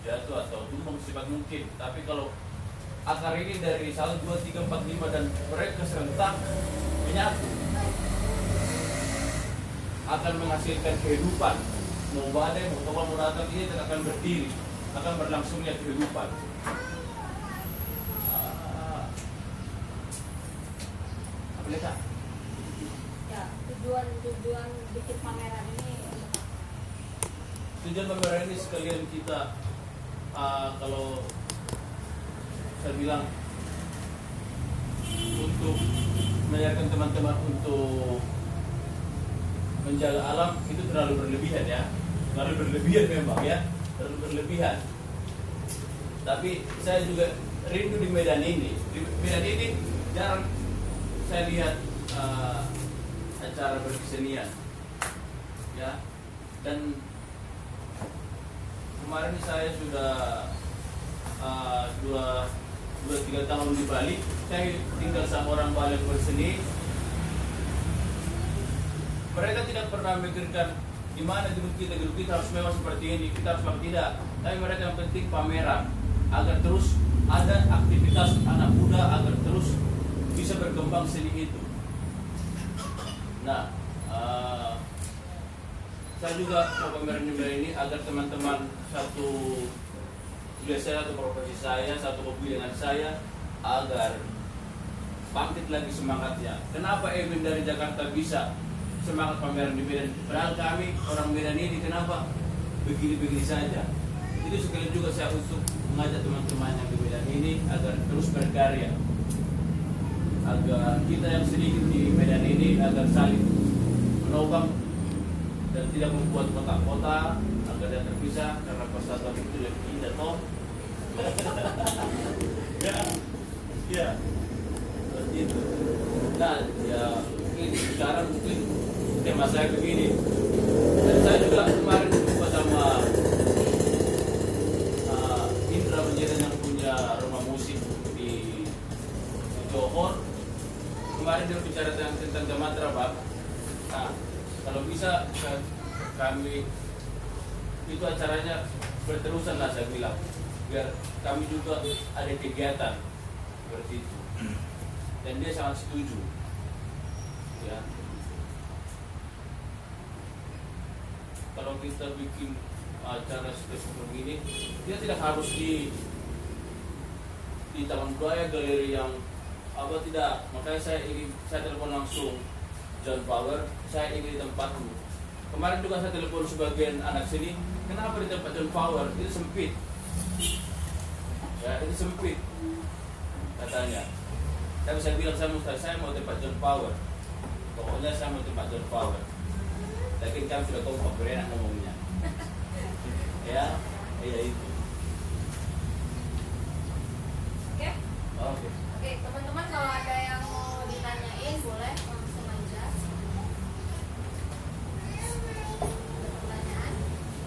jatuh atau tumbang secepat mungkin. Tapi kalau akar ini dari 1, 2, 3, 4, 5 dan mereka serentak menyatu, akan menghasilkan kehidupan. Mau badai, mau tombak, mau datang, ini akan berdiri, akan berlangsungnya kehidupan. Apa lihat? Ya, tujuan bikin pameran ini. Tujuan pameran ini sekalian kita kalau saya bilang untuk menyarankan teman-teman untuk menjaga alam itu terlalu berlebihan ya, terlalu berlebihan memang ya, terlalu berlebihan. Tapi saya juga rindu di Medan ini. Di Medan ini jarang saya lihat acara berkesenian ya, dan kemarin saya sudah 2-3 tahun di Bali. Saya tinggal sama orang Bali yang berseni. Mereka tidak pernah memikirkan di mana gedung kita harus mewah seperti ini, kita harus tidak. Tapi mereka yang penting pameran, agar terus ada aktivitas anak muda, agar terus bisa berkembang seni itu. Nah, saya juga mau pameran juga ini agar teman-teman satu tugas saya atau profesi saya, satu hobi dengan saya, agar bangkit lagi semangatnya. Kenapa Evin dari Jakarta bisa semangat pameran di Medan? Padahal kami orang Medan ini kenapa begini-begini saja? Itu sekali juga saya untuk mengajak teman-teman yang di Medan ini agar terus berkarya, agar kita yang sedikit di Medan ini agar saling menopang dan tidak membuat kota-kota agar dia terpisah, karena persatuan itu lebih indah toh. Ya, seperti itu. Nah, ya mungkin sekarang mungkin tema saya begini. Dan saya juga kemarin jumpa sama Indra Penjaran yang punya rumah musik di Johor. Kemarin dia bicara tentang Gamatra, Pak. Nah, kalau bisa kami itu acaranya berterusan lah, saya bilang, biar kami juga ada kegiatan seperti itu. Dan dia sangat setuju ya. Kalau kita bikin acara seperti ini, dia tidak harus di Taman Budaya, galeri yang apa, tidak. Makanya saya telepon langsung John Power, saya ingin di tempatmu. Kemarin juga saya telepon sebagian anak sini, kenapa di tempat John Power? Itu sempit. Ya, itu sempit katanya. Tapi saya bilang saya mau tempat John Power. Pokoknya saya mau tempat John Power. Tapi kami sudah kompak, berenak ngomongnya. Ya, iya itu. Oke, teman-teman kalau ada yang mau ditanyain boleh langsung aja. Pertanyaan?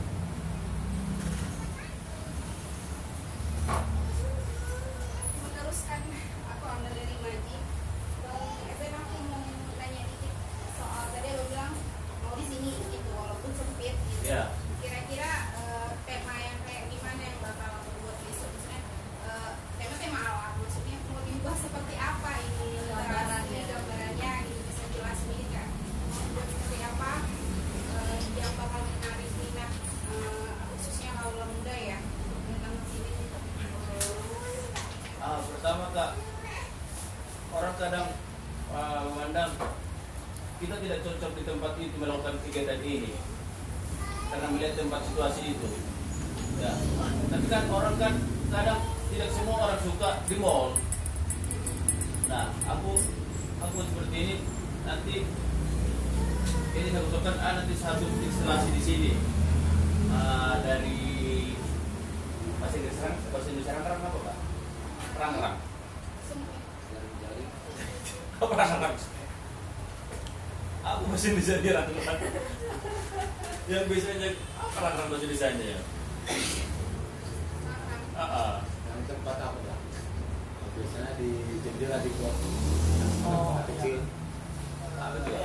Meneruskan, aku ambil dari Maji. Bang, aku mau nanya dikit soal tadi lo bilang mau di sini gitu, walaupun sempit gitu. Ya. Kira-kira tema yang kayak gimana yang bakal buat besok, misalnya tema alam, maksudnya mau diubah seperti apa ini gambarannya gitu, bisa jelas nih kan, mau dibuat seperti apa yang bakal menarik minat khususnya kaula muda ya tentang sini. Pertama Kak, orang kadang memandang kita tidak cocok di tempat itu melakukan kegiatan ini karena melihat tempat situasi itu. Ya. Tapi kan orang kan kadang tidak semua orang suka di mall. Nah, aku seperti ini nanti ini saya usulkan nanti satu instalasi di sini dari bahasa Indonesia rang apa Pak? Rang. Apa rang? Aku bahasa Indonesia dia rang. Yang biasanya apa rang bahasa Indonesia ya? Yang tempat apa Pak? Biasanya di jendela di kos kecil. Apa itu?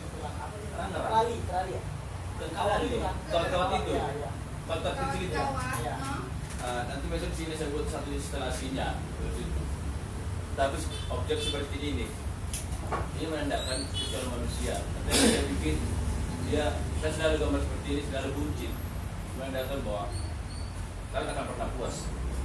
Trali ya? Kawat itu. Kawat itu. Kawat kecil itu. Iya. Nanti besok sini saya buat satu instalasinya seperti itu. Tapi objek seperti ini menandakan visual manusia. Nanti saya bikin saya selalu gambar seperti ini, selalu buncit, menandakan bahwa kalian akan pernah puas.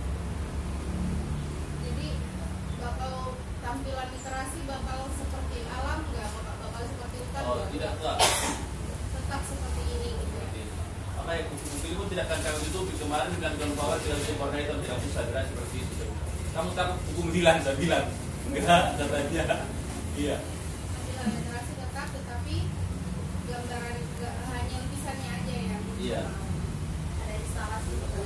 Jadi bakal tampilan literasi bakal seperti alam nggak? Bakal seperti hutan Oh nggak? tidak enggak. Tetap seperti ini gitu ya. Seperti ini. Makanya buku pun tidak akan kami tutupi. Kemarin dengan John Power tidak bisa warna hitam, tidak bisa gerak seperti itu. Kamu takut buku hilang, saya bilang enggak katanya. Iya. Tampilan literasi tetap, tetapi gambaran nggak hanya lukisannya aja ya. Iya. Ada instalasi gitu.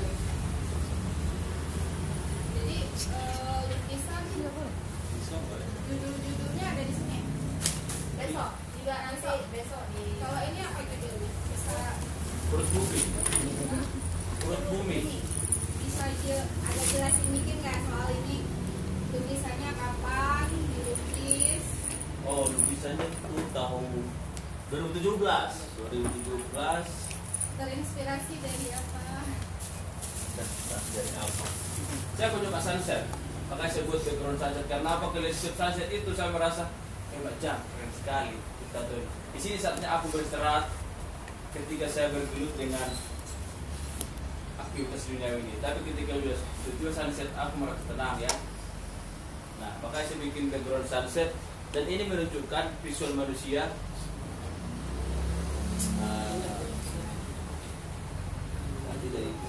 Jadi lukisan judul-judulnya ada di sini. Besok juga nanti besok di. Kalau ini apa judulnya? Bisa Perut bumi. Perut bumi. bisa ada jelasin dikit nggak soal ini? Lukisannya kapan dilukis? Oh, lukisannya itu tahun 2017. Terinspirasi dari apa? Dari apa? Saya punya sunset. Makanya saya buat background sunset. Karena apa? Kelihatan sunset itu saya merasa hebat jam, keren sekali. Kita tuh. Di sini saatnya aku beristirahat ketika saya bergelut dengan aktivitas dunia ini. Tapi ketika sudah sunset, aku merasa tenang ya. Nah, makanya saya bikin background sunset dan ini menunjukkan visual manusia. Nanti dari itu.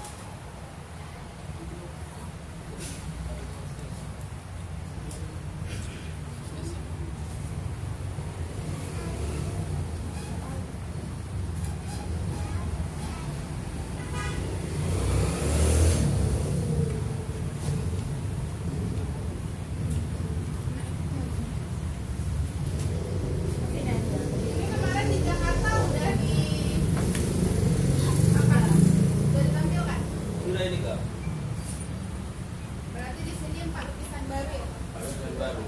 Ini kemarin di Jakarta udah di apa? Udah ditampilkan? Sudah ini kak, Berarti di sini 4 lukisan baru ya? yang baru.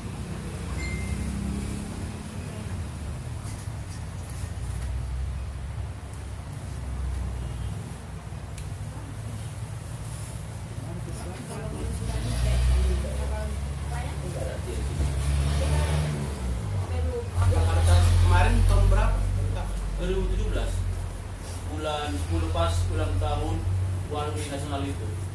Jakarta kemarin tahun berapa? 2017 bulan 10 pas ulang tahun Walhi Nasional itu.